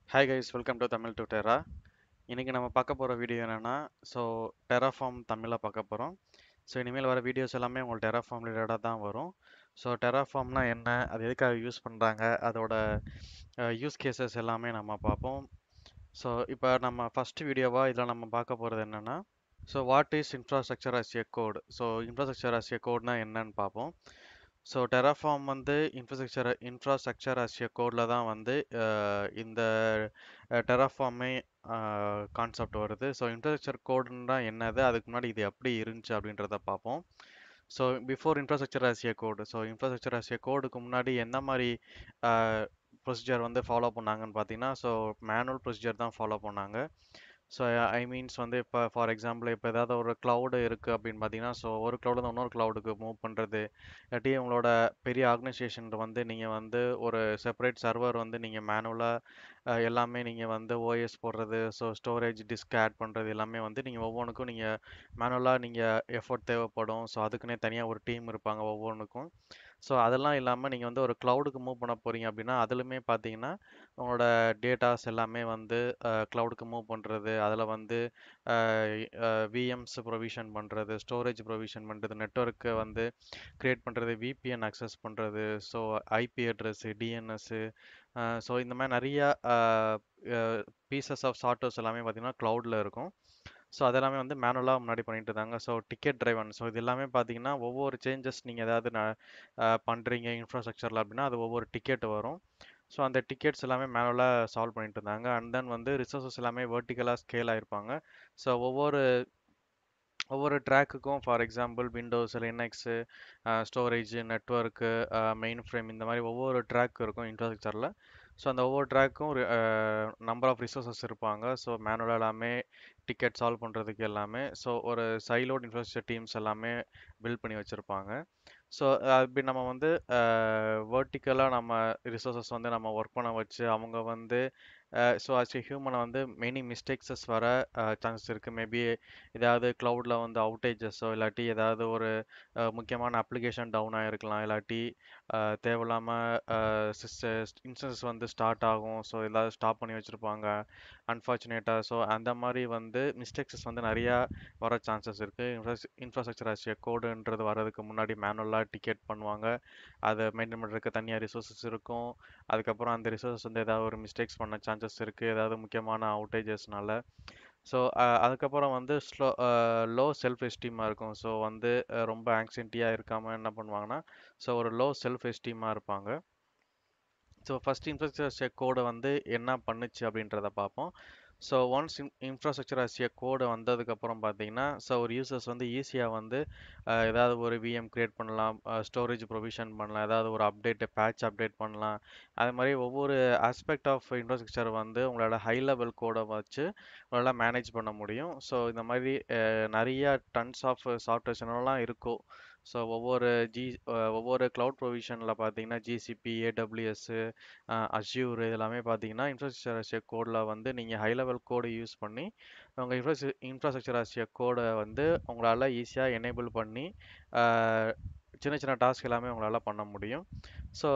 Hi guys, welcome to Tamil to Terra. இன்னைக்கு நம்ம பார்க்க போகிற வீடியோ என்னன்னா, ஸோ டெராஃபார்ம் தமிழில் பார்க்க போகிறோம். ஸோ இனிமேல் வர வீடியோஸ் எல்லாமே உங்களுக்கு டெராஃபார்ம் ரிலேட்டடாக தான் வரும். ஸோ டெராஃபார்ம்னா என்ன, அது எதுக்காக யூஸ் பண்ணுறாங்க, அதோட யூஸ் கேசஸ் எல்லாமே நம்ம பார்ப்போம். ஸோ இப்போ நம்ம ஃபர்ஸ்ட் வீடியோவாக இதில் நம்ம பார்க்க போகிறது என்னன்னா, so what is infrastructure as a code. So infrastructure as a கோட்னா என்னன்னு பார்ப்போம். ஸோ டெராஃபார்ம் வந்து இன்ஃப்ராஸ்ட்ரக்சர் அஸ் எ கோடில் தான் வந்து இந்த டெராஃபார்மே கான்செப்ட் வருது. ஸோ இன்ஃப்ராஸ்ட்ரக்சர் கோடுன்னா என்னது, அதுக்கு முன்னாடி இது எப்படி இருந்துச்சு அப்படின்றத பார்ப்போம். So before infrastructure as a code, so infrastructure as a கோடுக்கு முன்னாடி என்ன மாதிரி ப்ரொசீஜர் வந்து ஃபாலோ பண்ணாங்கன்னு பார்த்தீங்கன்னா, ஸோ மேனுவல் ப்ரொசீஜர் தான் ஃபாலோ பண்ணாங்க. ஸோ ஐ மீன்ஸ் வந்து இப்போ ஃபார் எக்ஸாம்பிள் இப்போ ஏதாவது ஒரு க்ளவுடு இருக்குது அப்படின்னு பார்த்தீங்கன்னா, ஸோ ஒரு க்ளவுடு இன்னொரு க்ளவுடுக்கு மூவ் பண்ணுறது, இல்லாட்டி உங்களோட பெரிய ஆர்கனைசேஷன் வந்து நீங்கள் வந்து ஒரு செப்பரேட் சர்வர் வந்து நீங்கள் மேனுவலாக எல்லாமே நீங்கள் வந்து ஓஎஸ் போடுறது, ஸோ ஸ்டோரேஜ் டிஸ்க் ஆட் பண்ணுறது எல்லாமே வந்து நீங்கள் ஒவ்வொன்றுக்கும் நீங்கள் மேனுவலாக நீங்கள் எஃபோர்ட் தேவைப்படும். ஸோ அதுக்குன்னே தனியாக ஒரு டீம் இருப்பாங்க ஒவ்வொன்றுக்கும். ஸோ அதெல்லாம் இல்லாமல் நீங்கள் வந்து ஒரு க்ளவுடுக்கு மூவ் பண்ண போகிறீங்க அப்படின்னா, அதுலுமே பார்த்தீங்கன்னா உங்களோட டேட்டாஸ் எல்லாமே வந்து க்ளவுடுக்கு மூவ் பண்ணுறது, அதில் வந்து விஎம்ஸ் ப்ரொவிஷன் பண்ணுறது, ஸ்டோரேஜ் ப்ரொவிஷன் பண்ணுறது, நெட்ஒர்க்கை வந்து க்ரியேட் பண்ணுறது, விபிஎன் அக்சஸ் பண்ணுறது, so IP address, DNS, so இந்த மாதிரி நிறையா பீசஸ் ஆஃப் சாஃப்ட்வேர்ஸ் எல்லாமே பார்த்தீங்கன்னா க்ளவுடில் இருக்கும். ஸோ அதெல்லாமே வந்து மேனுவலாக முன்னாடி பண்ணிட்டு இருந்தாங்க. ஸோ டிக்கெட் டிரைவன், ஸோ இது எல்லாமே பார்த்தீங்கன்னா ஒவ்வொரு சேஞ்சஸ் நீங்கள் ஏதாவது பண்ணுறீங்க இன்ஃப்ராஸ்ட்ரக்சரில் அப்படின்னா அது ஒவ்வொரு டிக்கெட் வரும். ஸோ அந்த டிக்கெட்ஸ் எல்லாமே மேனுவலாக சால்வ் பண்ணிட்டு இருந்தாங்க. அண்ட் தென் வந்து ரிசோர்ஸஸ் எல்லாமே வெர்டிக்கலாக ஸ்கேல் ஆகிருப்பாங்க. ஸோ ஒவ்வொரு ஒவ்வொரு ட்ராக்குக்கும் for example Windows, Linux, storage, network, mainframe, இந்த மாதிரி ஒவ்வொரு ட்ராக் இருக்கும் இன்ஃப்ராஸ்ட்ரக்சரில். ஸோ அந்த ஒவ்வொரு ட்ராக்கும் நம்பர் ஆஃப் ரிசோர்ஸஸ் இருப்பாங்க. ஸோ மேனுவலாக எல்லாமே டிக்கெட் சால்வ் பண்ணுறதுக்கு எல்லாமே ஸோ ஒரு சைலோட் இன்ஃப்ராஸ்ட்ரக்சர் டீம்ஸ் எல்லாமே பில்ட் பண்ணி வச்சுருப்பாங்க. ஸோ அப்படி நம்ம வந்து வேர்ட்டிக்கலாக நம்ம ரிசோர்ஸஸ் வந்து நம்ம ஒர்க் பண்ண வச்சு அவங்க வந்து ஸோ ஆஸ் ஏ ஹியூமனை வந்து மெனி மிஸ்டேக்ஸஸ் வர சான்சஸ் இருக்குது. மேபி ஏதாவது க்ளவுடில் வந்து அவுட்டேஜஸோ இல்லாட்டி ஏதாவது ஒரு முக்கியமான அப்ளிகேஷன் டவுன் ஆகிருக்கலாம், இல்லாட்டி தேவையில்லாமல் இன்ஸ்டன்ஸ் வந்து ஸ்டார்ட் ஆகும். ஸோ ஏதாவது ஸ்டாப் பண்ணி வச்சுருப்பாங்க அன்ஃபார்ச்சுனேட்டாக. ஸோ அந்த மாதிரி வந்து மிஸ்டேக்ஸஸ் வந்து நிறையா வர சான்சஸ் இருக்குது. இன்ஃப்ராஸ்ட்ரக்சர் ஆஸ் ஏ கோடுன்றது வரதுக்கு முன்னாடி மேனுவலாக டிக்கெட் பண்ணுவாங்க. அதை மெயின்டைன் பண்ணுறதுக்கு தனியாக ரிசோர்ஸஸ் இருக்கும். அதுக்கப்புறம் அந்த ரிசோர்ஸஸ் வந்து ஏதாவது ஒரு மிஸ்டேக்ஸ் பண்ண சான்சஸ் இருக்குது ஏதாவது முக்கியமான அவுட்டேஜஸ்னால. ஸோ அதுக்கப்புறம் வந்து லோ செல்ஃப் எஸ்டீமாக இருக்கும். ஸோ வந்து ரொம்ப ஆங்ஸைட்டியாக இருக்காமல் என்ன பண்ணுவாங்கன்னா, ஸோ ஒரு லோ செல்ஃப் எஸ்டீமாக இருப்பாங்க. ஸோ ஃபஸ்ட் இன்ஃப்ராஸ்ட்ரக்சர் கோடை வந்து என்ன பண்ணுச்சு அப்படின்றத பார்ப்போம். So once infrastructure as a code வந்ததுக்கப்புறம் பார்த்தீங்கன்னா, ஸோ ஒரு யூசர்ஸ் வந்து ஈஸியாக வந்து ஏதாவது ஒரு விஎம் கிரியேட் பண்ணலாம், ஸ்டோரேஜ் ப்ரொவிஷன் பண்ணலாம், ஏதாவது ஒரு பேட்ச் அப்டேட் பண்ணலாம். அது மாதிரி ஒவ்வொரு ஆஸ்பெக்ட் ஆஃப் இன்ஃப்ராஸ்ட்ரக்சர் வந்து உங்களோட ஹை லெவல் கோடை வச்சு உங்களால் மேனேஜ் பண்ண முடியும். ஸோ இந்த மாதிரி நிறைய டன்ஸ் ஆஃப் சாஃப்ட்வேர்ஸ் என்னெல்லாம் இருக்கும். ஸோ ஒவ்வொரு க்ளவுட் ப்ரொவிஷனில் பார்த்தீங்கன்னா ஜிசிபி, ஏடபிள்யூஎஸ்ஸு, அஷ்யூர் இதெல்லாமே பார்த்தீங்கன்னா இன்ஃப்ராஸ்ட்ரக்சர் ஆஸ் ஏ கோடில் வந்து நீங்கள் ஹை லெவல் கோடு யூஸ் பண்ணி உங்கள் இன்ஃப்ராஸ்ட்ரக்சர் ஆஸ் ஏ கோடை வந்து உங்களால் ஈஸியாக எனேபிள் பண்ணி சின்ன சின்ன டாஸ்க் எல்லாமே உங்களால் பண்ண முடியும். ஸோ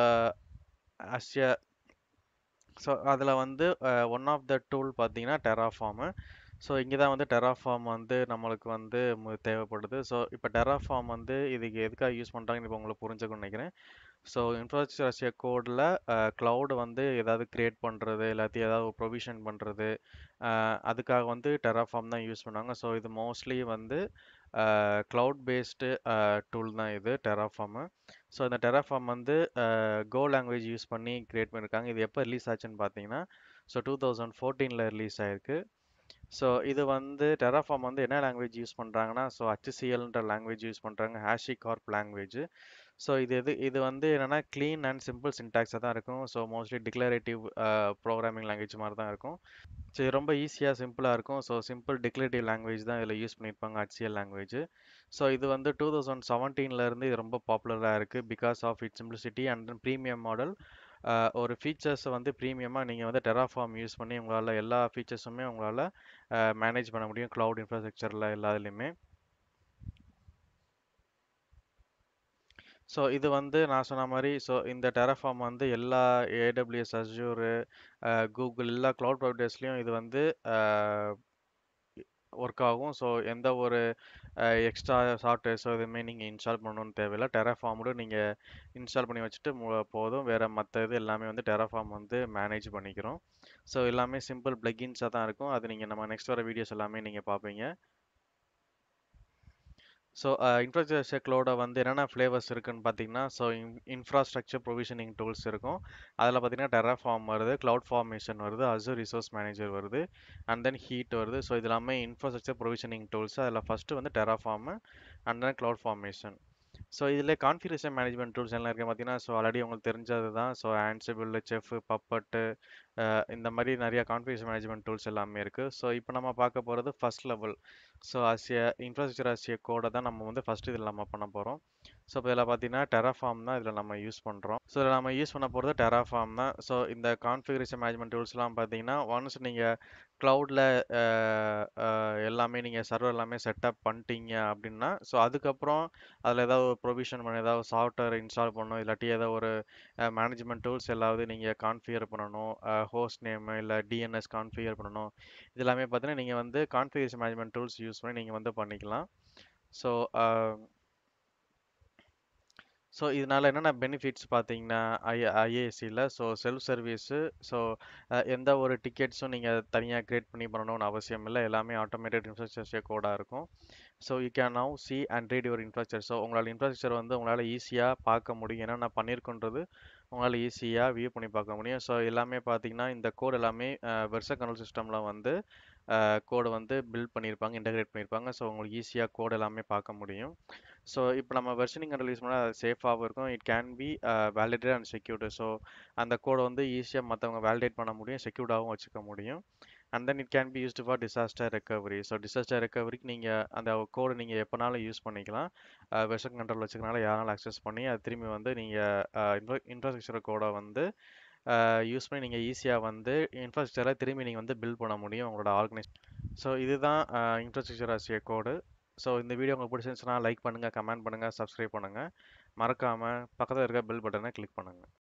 அஸ் ஏ ஸோ அதில் வந்து ஒன் ஆஃப் த டூல் பார்த்தீங்கன்னா டெராஃபார்மு. ஸோ இங்கே தான் வந்து டெராஃபார்ம் வந்து நம்மளுக்கு வந்து தேவைப்படுது. ஸோ இப்போ டெராஃபார்ம் வந்து இதுக்கு எதுக்காக யூஸ் பண்ணுறாங்கன்னு இப்போ உங்களுக்கு புரிஞ்சுக்கணும்னு நினைக்கிறேன். ஸோ இன்ஃப்ராஸ்ட்ரக்சர் ஆஸ் ஏ கோடில் க்ளவுடு வந்து ஏதாவது க்ரியேட் பண்ணுறது எல்லாத்தையும் ஏதாவது ப்ரொவிஷன் பண்ணுறது, அதுக்காக வந்து டெராஃபார்ம் தான் யூஸ் பண்ணுவாங்க. ஸோ இது மோஸ்ட்லி வந்து க்ளவுட் பேஸ்டு டூல் தான் இது டெராஃபார்மு. ஸோ இந்த டெராஃபார்ம் வந்து கோ லாங்குவேஜ் யூஸ் பண்ணி க்ரியேட் பண்ணியிருக்காங்க. இது எப்போ ரிலீஸ் ஆச்சுன்னு பார்த்தீங்கன்னா, ஸோ 2014 ரிலீஸ் ஆயிருக்கு. ஸோ இது வந்து டெராஃபார்ம் வந்து என்ன லாங்குவேஜ் யூஸ் பண்ணுறாங்கன்னா, ஸோ HCLன்ற லாங்குவேஜ் யூஸ் பண்ணுறாங்க, ஹேஷிகார்ப் லாங்குவேஜ். ஸோ இது வந்து என்னென்னா க்ளீன் அண்ட் சிம்பிள் சின்டாக்ஸாக தான் இருக்கும். So mostly declarative programming language மாதிரி தான் இருக்கும். ஸோ இது ரொம்ப ஈஸியாக சிம்பிளாக இருக்கும். ஸோ சிம்பிள் டிக்ளரேட்டிவ் லாங்குவேஜ் தான் இதில் யூஸ் பண்ணியிருப்பாங்க, HCL லாங்குவேஜ். ஸோ இது வந்து 2017 இது ரொம்ப பாப்புலராக இருக்குது because of it simplicity and then premium model. ஒரு ஃபீச்சர்ஸை வந்து ப்ரீமியமாக நீங்கள் வந்து டெராஃபார்ம் யூஸ் பண்ணி உங்களால் எல்லா ஃபீச்சர்ஸுமே உங்களால் மேனேஜ் பண்ண முடியும் க்ளவுட் இன்ஃப்ராஸ்ட்ரக்சரில் எல்லாத்துலேயுமே. ஸோ இது வந்து நான் சொன்ன மாரி, ஸோ இந்த Terraform வந்து எல்லா AWS, Azure, Google எல்லா கிளவுட் ப்ரொவைடர்ஸ்லயும் இது வந்து அ ஒர்க் ஆகும். ஸோ எந்த ஒரு எக்ஸ்ட்ரா சாஃப்ட்வேர்ஸோ எதுவுமே நீங்க இன்ஸ்டால் பண்ணணும்னு தேவையில்ல. Terraform நீங்க இன்ஸ்டால் பண்ணி வச்சுட்டு போதும். வேற மத்த இது எல்லாமே வந்து Terraform வந்து மேனேஜ் பண்ணிக்கிறோம். ஸோ எல்லாமே சிம்பிள் பிளக்கின்ஸா தான் இருக்கும். அது நீங்க நம்ம நெக்ஸ்ட் வர வீடியோஸ் எல்லாமே நீங்க பார்ப்பீங்க. ஸோ இன்ஃப்ராஸ்ட்ரக்சர் க்ளவுட வந்து என்னென்ன ஃப்ளேவர்ஸ் இருக்குன்னு பார்த்தீங்கன்னா, ஸோ இன்ஃப்ராஸ்ட்ரக்சர் ப்ரொவிஷனிங் டூல்ஸ் இருக்கும். அதில் பார்த்தீங்கன்னா டெராஃபார்ம் வருது, கிளவுட் ஃபார்மேஷன் வருது, அசூர் ரிசோர்ஸ் மேனேஜர் வருது, அண்ட் தென் ஹீட் வருது. ஸோ இது எல்லாமே இன்ஃப்ராஸ்ட்ரக்சர் ப்ரொவிஷனிங் டூல்ஸ். அதில் ஃபஸ்ட்டு வந்து Terraform and then CloudFormation. So இதில் கான்ஃபிகரேஷன் மேனேஜ்மெண்ட் டூல்ஸ் எல்லாம் இருக்குது பார்த்தீங்கன்னா, ஸோ ஆல்ரெடி உங்களுக்கு தெரிஞ்சது தான். ஸோ ஆன்சிபிள், செஃப், பப்பட்டு, இந்த மாதிரி நிறைய கான்ஃபிகரேஷன் மேனேஜ்மெண்ட் டூல்ஸ் எல்லாமே இருக்குது. ஸோ இப்போ நம்ம பார்க்க போகிறது ஃபர்ஸ்ட் லெவல். ஸோ இன்ஃப்ராஸ்ட்ரக்சர் கோடை தான் நம்ம வந்து ஃபர்ஸ்ட் இதில் நம்ம பண்ண போகிறோம். ஸோ இப்போ இதில் பார்த்தீங்கன்னா டெராஃபார்ம் தான் இதில் நம்ம யூஸ் பண்ணுறோம். ஸோ இதில் நம்ம யூஸ் பண்ண போகிறது டெராஃபார்ம் தான். ஸோ இந்த கான்ஃபிகரேஷன் மேனேஜ்மெண்ட் டூல்ஸ்லாம் பார்த்தீங்கன்னா ஒன்ஸ் நீங்கள் க்ளவுடில் எல்லாமே நீங்கள் சர்வர் எல்லாமே செட்டப் பண்ணிட்டீங்க அப்படின்னா, ஸோ அதுக்கப்புறம் அதில் ஏதாவது ஒரு ப்ரொவிஷன் பண்ண ஏதாவது சாஃப்ட்வேர் இன்ஸ்டால் பண்ணணும், இல்லாட்டி ஏதோ ஒரு மேனேஜ்மெண்ட் டூல்ஸ் எல்லாவது நீங்கள் கான்ஃபிகர் பண்ணணும், ஹோஸ்ட் நேம் இல்லை டிஎன்எஸ் கான்ஃபிகர் பண்ணணும். இது எல்லாமே பார்த்தீங்கன்னா நீங்கள் வந்து கான்ஃபிகரேஷன் மேனேஜ்மெண்ட் டூல்ஸ் யூஸ் பண்ணி நீங்கள் வந்து பண்ணிக்கலாம். ஸோ இதனால என்னென்ன பெனிஃபிட்ஸ் பார்த்தீங்கன்னா, ஐஏஎஸ்சியில் ஸோ செல்ஃப் சர்வீஸு. ஸோ எந்த ஒரு டிக்கெட்ஸும் நீங்கள் தனியாக கிரியேட் பண்ணி பண்ணணும்னு அவசியம் இல்லை. எல்லாமே ஆட்டோமேட்டட் இன்ஃப்ராஸ்ட்ரக்சர் கோடாக இருக்கும். So you can now see and read your infrastructure. So உங்களால் இன்ஃப்ராஸ்ட்ரக்சர் வந்து உங்களால் ஈஸியாக பார்க்க முடியும். என்னென்ன பண்ணியிருக்குன்றது உங்களால் ஈஸியாக வியூ பண்ணி பார்க்க முடியும். ஸோ எல்லாமே பார்த்தீங்கன்னா இந்த கோட் எல்லாமே வெர்சன் கண்ட்ரோல் சிஸ்டமில் வந்து கோடு வந்து பில்ட் பண்ணியிருப்பாங்க, இன்டகிரேட் பண்ணியிருப்பாங்க. ஸோ உங்களுக்கு ஈஸியாக கோட் எல்லாமே பார்க்க முடியும். ஸோ இப்போ நம்ம வெர்ஷனிங் கண்ட்ரோல் யூஸ் பண்ணால் அது சேஃபாகவும் இருக்கும். It can be validate and secured. So அந்த கோடை வந்து ஈஸியாக மற்றவங்க வேலிடேட் பண்ண முடியும், செக்யூர்டாகவும் வச்சுக்க முடியும். And then it can be used for disaster recovery. So disaster ரெக்கவரிக்கு நீங்கள் அந்த கோடை நீங்கள் எப்போனாலும் யூஸ் பண்ணிக்கலாம். வெர்ஷன் கண்ட்ரோல் வச்சுக்கனால யாராலும் அக்சஸ் பண்ணி அது திரும்பி வந்து நீங்கள் இன்ஃப்ராஸ்ட்ரக்சர் கோடை வந்து யூஸ் பண்ணி நீங்கள் ஈஸியாக வந்து இன்ஃப்ராஸ்ட்ரக்சரை திரும்பி நீங்கள் வந்து பில்ட் பண்ண முடியும் உங்களோட ஆர்கனைஸ். ஸோ இதுதான் infrastructure as a code. So இந்த வீடியோ உங்களுக்கு பிடிச்சிருந்துச்சுன்னா லைக் பண்ணுங்கள், கமெண்ட் பண்ணுங்கள், சப்ஸ்கிரைப் பண்ணுங்கள். மறக்காமல் பக்கத்தில் இருக்க பெல் பட்டனை கிளிக் பண்ணுங்கள்.